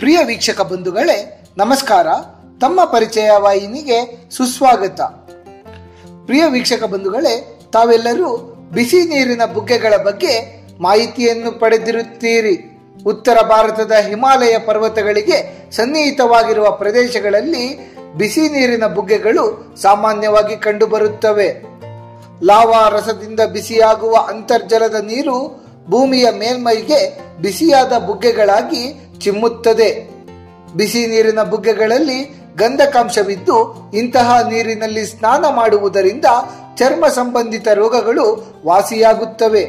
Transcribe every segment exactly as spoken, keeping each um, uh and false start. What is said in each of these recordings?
ಪ್ರಿಯ ವೀಕ್ಷಕ ಬಂಧುಗಳೇ, ನಮಸ್ಕಾರ. ತಮ್ಮ ಪರಿಚಯ ವಾಹಿನಿಗೆ ಸುಸ್ವಾಗತ. ಪ್ರಿಯ ವೀಕ್ಷಕ ಬಂಧುಗಳೇ, ತಾವೆಲ್ಲರೂ ಬಿಸಿ ನೀರಿನ ಬುಗ್ಗೆಗಳ ಬಗ್ಗೆ ಮಾಹಿತಿಯನ್ನು ಪಡೆದಿರುತ್ತೀರಿ. ಉತ್ತರ ಭಾರತದ ಹಿಮಾಲಯ ಪರ್ವತಗಳಿಗೆ ಸನ್ನಿಹಿತವಾಗಿರುವ ಪ್ರದೇಶಗಳಲ್ಲಿ ಬಿಸಿ ನೀರಿನ ಬುಗ್ಗೆಗಳು ಸಾಮಾನ್ಯವಾಗಿ ಕಂಡುಬರುತ್ತವೆ. ಲಾವಾ ರಸದಿಂದ ಬಿಸಿಯಾಗುವ ಅಂತರ್ಜಲದ ನೀರು ಭೂಮಿಯ ಮೇಲ್ಮೈಗೆ ಬಿಸಿಯಾದ ಬುಗ್ಗೆಗಳಾಗಿ ಚಿಮ್ಮುತ್ತದೆ. ಬಿಸಿ ನೀರಿನ ಬುಗ್ಗೆಗಳಲ್ಲಿ ಗಂಧಕಾಂಶವಿದ್ದು ಇಂತಹ ನೀರಿನಲ್ಲಿ ಸ್ನಾನ ಮಾಡುವುದರಿಂದ ಚರ್ಮ ಸಂಬಂಧಿತ ರೋಗಗಳು ವಾಸಿಯಾಗುತ್ತವೆ.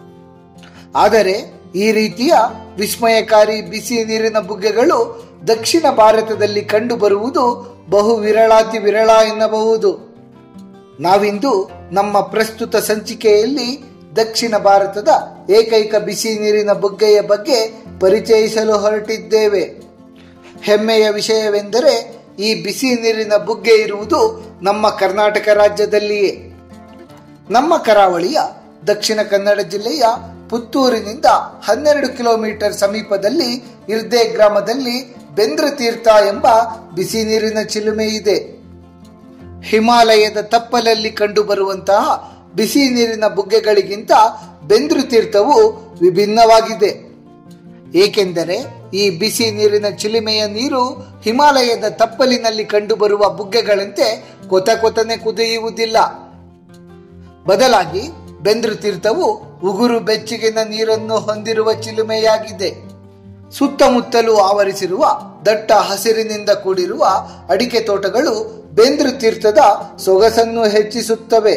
ಆದರೆ ಈ ರೀತಿಯ ವಿಸ್ಮಯಕಾರಿ ಬಿಸಿ ನೀರಿನ ಬುಗ್ಗೆಗಳು ದಕ್ಷಿಣ ಭಾರತದಲ್ಲಿ ಕಂಡುಬರುವುದು ಬಹು ವಿರಳಾತಿ ವಿರಳ ಎನ್ನಬಹುದು. ನಾವಿಂದು ನಮ್ಮ ಪ್ರಸ್ತುತ ಸಂಚಿಕೆಯಲ್ಲಿ ದಕ್ಷಿಣ ಭಾರತದ ಏಕೈಕ ಬಿಸಿ ನೀರಿನ ಬುಗ್ಗೆಯ ಬಗ್ಗೆ ಪರಿಚಯಿಸಲು ಹೊರಟಿದ್ದೇವೆ. ಹೆಮ್ಮೆಯ ವಿಷಯವೆಂದರೆ ಈ ಬಿಸಿ ನೀರಿನ ಬುಗ್ಗೆ ಇರುವುದು ನಮ್ಮ ಕರ್ನಾಟಕ ರಾಜ್ಯದಲ್ಲಿಯೇ. ನಮ್ಮ ಕರಾವಳಿಯ ದಕ್ಷಿಣ ಕನ್ನಡ ಜಿಲ್ಲೆಯ ಪುತ್ತೂರಿನಿಂದ ಹನ್ನೆರಡು ಕಿಲೋಮೀಟರ್ ಸಮೀಪದಲ್ಲಿ ಇರ್ದೆ ಗ್ರಾಮದಲ್ಲಿ ಬೆಂದ್ರತೀರ್ಥ ಎಂಬ ಬಿಸಿ ನೀರಿನ ಚಿಲುಮೆ ಇದೆ. ಹಿಮಾಲಯದ ತಪ್ಪಲಲ್ಲಿ ಕಂಡುಬರುವಂತಹ ಬಿಸಿ ನೀರಿನ ಬುಗ್ಗೆಗಳಿಗಿಂತ ಬೆಂದ್ರತೀರ್ಥವು ವಿಭಿನ್ನವಾಗಿದೆ. ಏಕೆಂದರೆ ಈ ಬಿಸಿ ನೀರಿನ ಚಿಲುಮೆಯ ನೀರು ಹಿಮಾಲಯದ ತಪ್ಪಲಿನಲ್ಲಿ ಕಂಡುಬರುವ ಬುಗ್ಗೆಗಳಂತೆ ಕೊತ ಕೊತನೆ ಕುದಿಯುವುದಿಲ್ಲ. ಬದಲಾಗಿ ಬೆಂದ್ರತೀರ್ಥವು ಉಗುರು ಬೆಚ್ಚಗಿನ ನೀರನ್ನು ಹೊಂದಿರುವ ಚಿಲುಮೆಯಾಗಿದೆ. ಸುತ್ತಮುತ್ತಲೂ ಆವರಿಸಿರುವ ದಟ್ಟ ಹಸಿರಿನಿಂದ ಕೂಡಿರುವ ಅಡಿಕೆ ತೋಟಗಳು ಬೆಂದ್ರತೀರ್ಥದ ಸೊಗಸನ್ನು ಹೆಚ್ಚಿಸುತ್ತವೆ.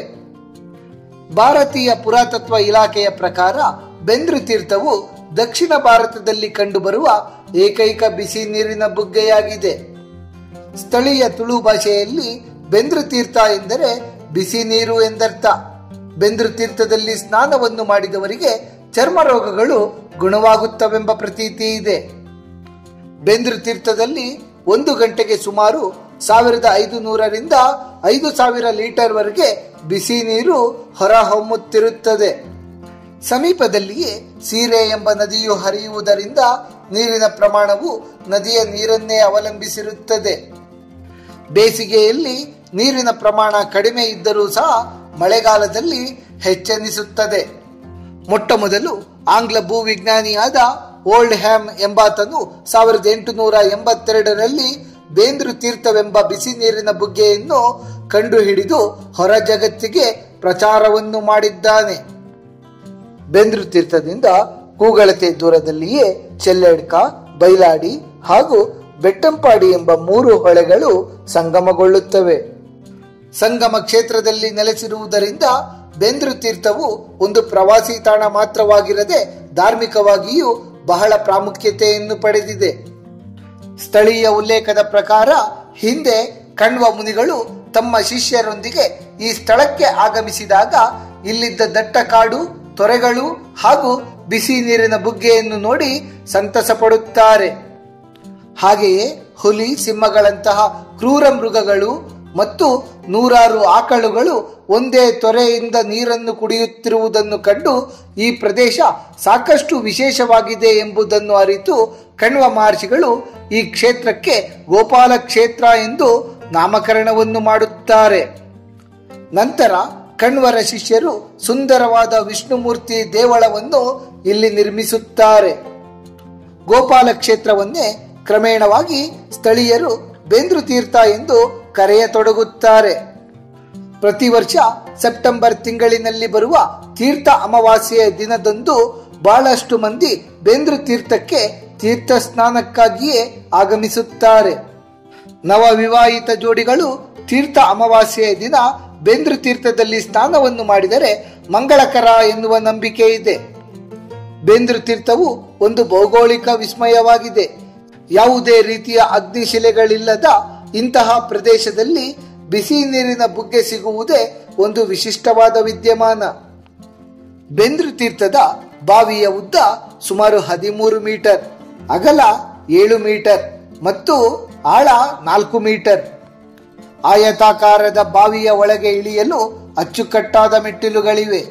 ಭಾರತೀಯ ಪುರಾತತ್ವ ಇಲಾಖೆಯ ಪ್ರಕಾರ ಬೆಂದ್ರತೀರ್ಥವು ದಕ್ಷಿಣ ಭಾರತದಲ್ಲಿ ಕಂಡುಬರುವ ಏಕೈಕ ಬಿಸಿ ನೀರಿನ ಬುಗ್ಗೆಯಾಗಿದೆ. ಸ್ಥಳೀಯ ತುಳು ಭಾಷೆಯಲ್ಲಿ ಬೆಂದ್ರತೀರ್ಥ ಎಂದರೆ ಬಿಸಿ ನೀರು ಎಂದರ್ಥ. ಬೆಂದ್ರತೀರ್ಥದಲ್ಲಿ ಸ್ನಾನವನ್ನು ಮಾಡಿದವರಿಗೆ ಚರ್ಮ ರೋಗಗಳು ಗುಣವಾಗುತ್ತವೆಂಬ ಪ್ರತೀತಿ ಇದೆ. ಬೆಂದ್ರತೀರ್ಥದಲ್ಲಿ ಒಂದು ಗಂಟೆಗೆ ಸುಮಾರು ಸಾವಿರದ ಐದು ನೂರರಿಂದ ಐದು ಸಾವಿರ ಲೀಟರ್ ವರೆಗೆ ಬಿಸಿ ನೀರು ಹೊರ ಹೊಮ್ಮುತ್ತಿರುತ್ತದೆ. ಸಮೀಪದಲ್ಲಿಯೇ ಸೀರೆ ಎಂಬ ನದಿಯು ಹರಿಯುವುದರಿಂದ ನೀರಿನ ಪ್ರಮಾಣವು ನದಿಯ ನೀರನ್ನೇ ಅವಲಂಬಿಸಿರುತ್ತದೆ. ಬೇಸಿಗೆಯಲ್ಲಿ ನೀರಿನ ಪ್ರಮಾಣ ಕಡಿಮೆ ಇದ್ದರೂ ಸಹ ಮಳೆಗಾಲದಲ್ಲಿ ಹೆಚ್ಚೆನಿಸುತ್ತದೆ. ಮೊಟ್ಟ ಮೊದಲು ಆಂಗ್ಲ ಭೂವಿಜ್ಞಾನಿಯಾದ ಓಲ್ಡ್ ಹ್ಯಾಮ್ ಎಂಬಾತನು ಸಾವಿರದ ಎಂಟುನೂರ ಎಂಬತ್ತೆರಡರಲ್ಲಿ ಬೆಂದ್ರತೀರ್ಥವೆಂಬ ಬಿಸಿ ನೀರಿನ ಬುಗ್ಗೆಯನ್ನು ಕಂಡುಹಿಡಿದು ಹೊರ ಜಗತ್ತಿಗೆ ಪ್ರಚಾರವನ್ನು ಮಾಡಿದ್ದಾನೆ. ಬೆಂದ್ರತೀರ್ಥದಿಂದ ಕೂಗಳತೆ ದೂರದಲ್ಲಿಯೇ ಚೆಲ್ಲೆಡ್ಕ, ಬೈಲಾಡಿ ಹಾಗೂ ಬೆಟ್ಟಂಪಾಡಿ ಎಂಬ ಮೂರು ಹೊಳೆಗಳು ಸಂಗಮಗೊಳ್ಳುತ್ತವೆ. ಸಂಗಮ ಕ್ಷೇತ್ರದಲ್ಲಿ ನೆಲೆಸಿರುವುದರಿಂದ ಬೆಂದ್ರತೀರ್ಥವು ಒಂದು ಪ್ರವಾಸಿ ತಾಣ ಮಾತ್ರವಾಗಿರದೆ ಧಾರ್ಮಿಕವಾಗಿಯೂ ಬಹಳ ಪ್ರಾಮುಖ್ಯತೆಯನ್ನು ಪಡೆದಿದೆ. ಸ್ಥಳೀಯ ಉಲ್ಲೇಖದ ಪ್ರಕಾರ ಹಿಂದೆ ಕಣ್ವ ಮುನಿಗಳು ತಮ್ಮ ಶಿಷ್ಯರೊಂದಿಗೆ ಈ ಸ್ಥಳಕ್ಕೆ ಆಗಮಿಸಿದಾಗ ಇಲ್ಲಿದ್ದ ದಟ್ಟ ಕಾಡು, ತೊರೆಗಳು ಹಾಗೂ ಬಿಸಿ ನೀರಿನ ಬುಗ್ಗೆಯನ್ನು ನೋಡಿ ಸಂತಸ ಪಡುತ್ತಾರೆ. ಹಾಗೆಯೇ ಹುಲಿ, ಸಿಂಹಗಳಂತಹ ಕ್ರೂರ ಮೃಗಗಳು ಮತ್ತು ನೂರಾರು ಆಕಳುಗಳು ಒಂದೇ ತೊರೆಯಿಂದ ನೀರನ್ನು ಕುಡಿಯುತ್ತಿರುವುದನ್ನು ಕಂಡು ಈ ಪ್ರದೇಶ ಸಾಕಷ್ಟು ವಿಶೇಷವಾಗಿದೆ ಎಂಬುದನ್ನು ಅರಿತು ಕಣ್ವ ಮಹರ್ಷಿಗಳು ಈ ಕ್ಷೇತ್ರಕ್ಕೆ ಗೋಪಾಲ ಕ್ಷೇತ್ರ ಎಂದು ನಾಮಕರಣವನ್ನು ಮಾಡುತ್ತಾರೆ. ನಂತರ ಕಣ್ವರ ಶಿಷ್ಯರು ಸುಂದರವಾದ ವಿಷ್ಣುಮೂರ್ತಿ ದೇವಳವನ್ನು ಇಲ್ಲಿ ನಿರ್ಮಿಸುತ್ತಾರೆ. ಗೋಪಾಲ ಕ್ಷೇತ್ರವನ್ನೇ ಕ್ರಮೇಣವಾಗಿ ಸ್ಥಳೀಯರು ಬೆಂದ್ರತೀರ್ಥ ಎಂದು ಕರೆಯತೊಡಗುತ್ತಾರೆ. ಪ್ರತಿ ವರ್ಷ ಸೆಪ್ಟೆಂಬರ್ ತಿಂಗಳಿನಲ್ಲಿ ಬರುವ ತೀರ್ಥ ಅಮಾವಾಸ್ಯೆಯ ದಿನದಂದು ಬಹಳಷ್ಟು ಮಂದಿ ಬೆಂದ್ರತೀರ್ಥಕ್ಕೆ ತೀರ್ಥ ಸ್ನಾನಕ್ಕಾಗಿಯೇ ಆಗಮಿಸುತ್ತಾರೆ. ನವ ವಿವಾಹಿತ ಜೋಡಿಗಳು ತೀರ್ಥ ಅಮಾವಾಸ್ಯೆಯ ದಿನ ಬೆಂದ್ರತೀರ್ಥದಲ್ಲಿ ಸ್ನಾನವನ್ನು ಮಾಡಿದರೆ ಮಂಗಳಕರ ಎನ್ನುವ ನಂಬಿಕೆ ಇದೆ. ಬೆಂದ್ರತೀರ್ಥವು ಒಂದು ಭೌಗೋಳಿಕ ವಿಸ್ಮಯವಾಗಿದೆ. ಯಾವುದೇ ರೀತಿಯ ಅಗ್ನಿಶಿಲೆಗಳಿಲ್ಲದ ಇಂತಹ ಪ್ರದೇಶದಲ್ಲಿ ಬಿಸಿ ನೀರಿನ ಬುಗ್ಗೆ ಸಿಗುವುದೇ ಒಂದು ವಿಶಿಷ್ಟವಾದ ವಿದ್ಯಮಾನ. ಬೆಂದ್ರತೀರ್ಥದ ಬಾವಿಯ ಉದ್ದ ಸುಮಾರು ಹದಿಮೂರು ಮೀಟರ್, ಅಗಲ ಏಳು ಮೀಟರ್ ಮತ್ತು ಆಳ ನಾಲ್ಕು ಮೀಟರ್. ಆಯತಾಕಾರದ ಬಾವಿಯ ಒಳಗೆ ಇಳಿಯಲು ಅಚ್ಚುಕಟ್ಟಾದ ಮೆಟ್ಟಿಲುಗಳಿವೆ.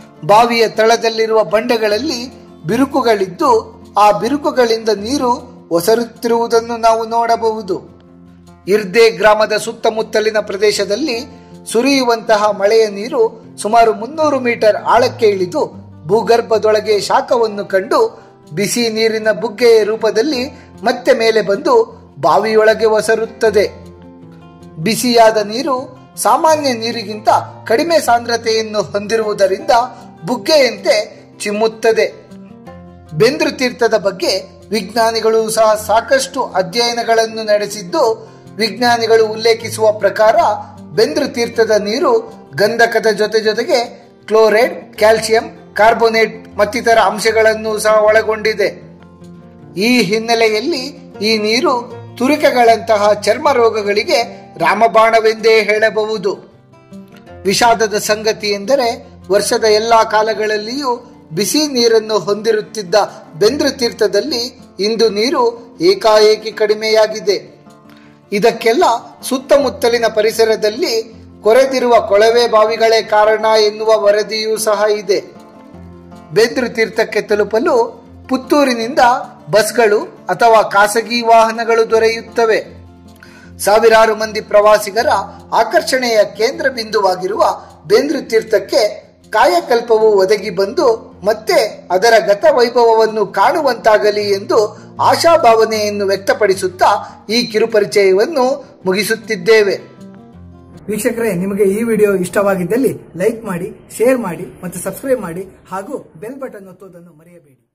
ಬಾವಿಯ ತಳದಲ್ಲಿರುವ ಬಂಡೆಗಳಲ್ಲಿ ಬಿರುಕುಗಳಿದ್ದು ಆ ಬಿರುಕುಗಳಿಂದ ನೀರು ಒಸರುತ್ತಿರುವುದನ್ನು ನಾವು ನೋಡಬಹುದು. ಇರ್ದೆ ಗ್ರಾಮದ ಸುತ್ತಮುತ್ತಲಿನ ಪ್ರದೇಶದಲ್ಲಿ ಸುರಿಯುವಂತಹ ಮಳೆಯ ನೀರು ಸುಮಾರು ಮುನ್ನೂರು ಮೀಟರ್ ಆಳಕ್ಕೆ ಇಳಿದು ಭೂಗರ್ಭದೊಳಗೆ ಶಾಖವನ್ನು ಕಂಡು ಬಿಸಿ ನೀರಿನ ಬುಗ್ಗೆಯ ರೂಪದಲ್ಲಿ ಮತ್ತೆ ಮೇಲೆ ಬಂದು ಬಾವಿಯೊಳಗೆ ಒಸರುತ್ತದೆ. ಬಿಸಿಯಾದ ನೀರು ಸಾಮಾನ್ಯ ನೀರಿಗಿಂತ ಕಡಿಮೆ ಸಾಂದ್ರತೆಯನ್ನು ಹೊಂದಿರುವುದರಿಂದ ಬುಗ್ಗೆಯಂತೆ ಚಿಮ್ಮುತ್ತದೆ. ಬೆಂದ್ರು ತೀರ್ಥದ ಬಗ್ಗೆ ವಿಜ್ಞಾನಿಗಳು ಸಹ ಸಾಕಷ್ಟು ಅಧ್ಯಯನಗಳನ್ನು ನಡೆಸಿದ್ದು, ವಿಜ್ಞಾನಿಗಳು ಉಲ್ಲೇಖಿಸುವ ಪ್ರಕಾರ ಬೆಂದ್ರು ತೀರ್ಥದ ನೀರು ಗಂಧಕದ ಜೊತೆ ಜೊತೆಗೆ ಕ್ಲೋರೈಡ್, ಕ್ಯಾಲ್ಸಿಯಂ ಕಾರ್ಬೋನೇಟ್ ಮತ್ತಿತರ ಅಂಶಗಳನ್ನು ಸಹ ಒಳಗೊಂಡಿದೆ. ಈ ಹಿನ್ನೆಲೆಯಲ್ಲಿ ಈ ನೀರು ತುರಿಕೆಗಳಂತಹ ಚರ್ಮ ರೋಗಗಳಿಗೆ ರಾಮಬಾಣವೆಂದೇ ಹೇಳಬಹುದು. ವಿಷಾದದ ಸಂಗತಿ ಎಂದರೆ ವರ್ಷದ ಎಲ್ಲಾ ಕಾಲಗಳಲ್ಲಿಯೂ ಬಿಸಿ ನೀರನ್ನು ಹೊಂದಿರುತ್ತಿದ್ದ ಬೆಂದ್ರು ತೀರ್ಥದಲ್ಲಿ ಇಂದು ನೀರು ಏಕಾಏಕಿ ಕಡಿಮೆಯಾಗಿದೆ. ಇದಕ್ಕೆಲ್ಲ ಸುತ್ತಮುತ್ತಲಿನ ಪರಿಸರದಲ್ಲಿ ಕೊರೆದಿರುವ ಕೊಳವೆ ಬಾವಿಗಳೇ ಕಾರಣ ಎನ್ನುವ ವರದಿಯೂ ಸಹ ಇದೆ. ಬೆಂದ್ರು ತೀರ್ಥಕ್ಕೆ ತಲುಪಲು ಪುತ್ತೂರಿನಿಂದ ಬಸ್ಗಳು ಅಥವಾ ಖಾಸಗಿ ವಾಹನಗಳು ದೊರೆಯುತ್ತವೆ. ಸಾವಿರಾರು ಮಂದಿ ಪ್ರವಾಸಿಗರ ಆಕರ್ಷಣೆಯ ಕೇಂದ್ರ ಬಿಂದುವಾಗಿರುವ ಬೆಂದ್ರು ತೀರ್ಥಕ್ಕೆ ಕಾಯಕಲ್ಪವು ಒದಗಿ ಬಂದು ಮತ್ತೆ ಅದರ ಗತ ವೈಭವವನ್ನು ಕಾಣುವಂತಾಗಲಿ ಎಂದು ಆಶಾಭಾವನೆಯನ್ನು ವ್ಯಕ್ತಪಡಿಸುತ್ತಾ ಈ ಕಿರುಪರಿಚಯವನ್ನು ಮುಗಿಸುತ್ತಿದ್ದೇವೆ. ವೀಕ್ಷಕರೇ, ನಿಮಗೆ ಈ ವಿಡಿಯೋ ಇಷ್ಟವಾಗಿದ್ದಲ್ಲಿ ಲೈಕ್ ಮಾಡಿ, ಶೇರ್ ಮಾಡಿ ಮತ್ತು ಸಬ್ಸ್ಕ್ರೈಬ್ ಮಾಡಿ ಹಾಗೂ ಬೆಲ್ ಬಟನ್ ಒತ್ತುವುದನ್ನು ಮರೆಯಬೇಡಿ.